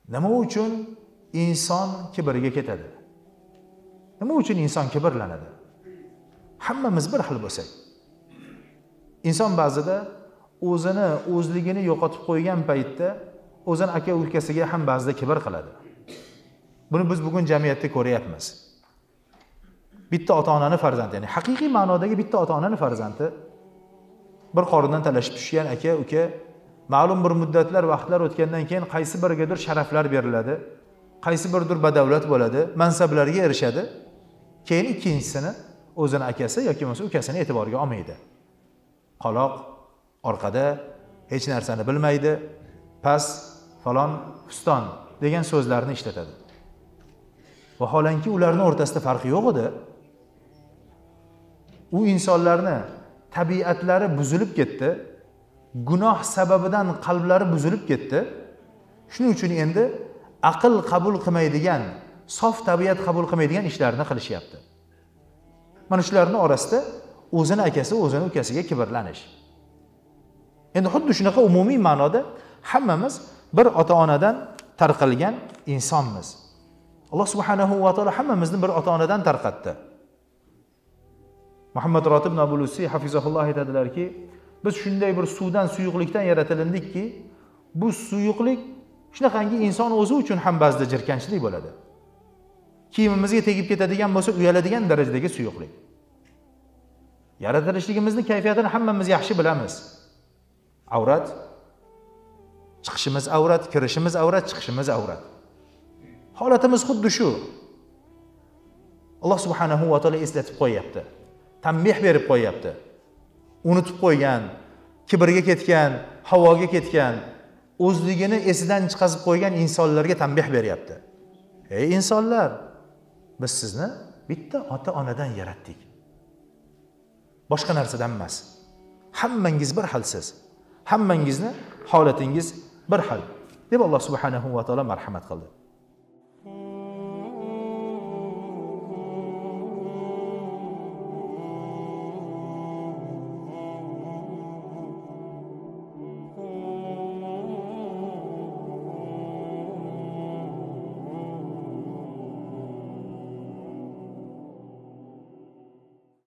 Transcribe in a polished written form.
Nima uchun inson kibriga ketadi? Nima uchun inson kibrlanadi? Hammamiz bir xil bo'lsak. Inson ba'zida o'zligini yo'qotib qo'ygan paytda o'zini aka ulkasiga ham ba'zida kibr qiladi. Buni biz bugun jamiyatda ko'ryapmiz. Bitta ota-onani farzandi, ya'ni haqiqiy ma'nodagi bitta ota-onani farzandi bir qorindan talashib tushgan aka, uka, ma'lum bir muddatlar, vaqtlar o'tgandan keyin qaysi birigadir sharaflar beriladi, qaysi biridir badavlat bo'ladi, mansablarga erishadi. Keyin ikkinchisini o'zini akasi yoki bo'lmasa ukasini e'tiborga olmaydi. Qaloq, orqada, hech narsani bilmaydi, pas, falon, fiston degan so'zlarni ishlatadi. Vaholanki ularning o'rtasida farq yo'q edi. U insonlarni tabiatlari buzilib ketdi. Gunoh sababidan qalblari buzilib ketdi. Shuning uchun endi aql qabul qilmaydigan, sof tabiat qabul qilmaydigan ishlarni qilishyapti. Mana shularning orasida o'zini akasi, o'zini ukasiga kibrlanish. Endi xuddi shunaqa umumiy ma'noda hammamiz bir ota-onadan tarqalgan insonmiz. Alloh subhanahu va taolo hammamizni bir ota-onadan tarqatdi. Muhammad Rotib Nabulusi hafizahulloh aytadilarki, biz shunday bir suvdan, suyuqlikdan yaratilindikki, bu suyuqlik shunaqangi inson o'zi uchun ham ba'zida jirkanchlik bo'ladi. Kiyimimizga tegib ketadigan bo'lsa, uyaladigan darajadagi suyuqlik. Yaratilishligimizning kayfiyatini hammamiz yaxshi bilamiz. Avrat, chiqishimiz avrat, kirishimiz avrat, chiqishimiz avrat. Holatimiz xuddi shu. Alloh subhanahu va taolo eslatib qo'yapti. Tanbih berib qo'yapti. Unutib qo'ygan, kibrga ketgan, havoga ketgan, o'zligini esidan chiqazib qo'ygan insonlarga tanbih beryapti. Ey insonlar, biz sizni bitta ota-onadan yaratdik. Boshqa narsadan emas. Hammangiz bir xilsiz. Hammangizni holatingiz bir xil deb Alloh subhanahu va taolo marhamat qildi.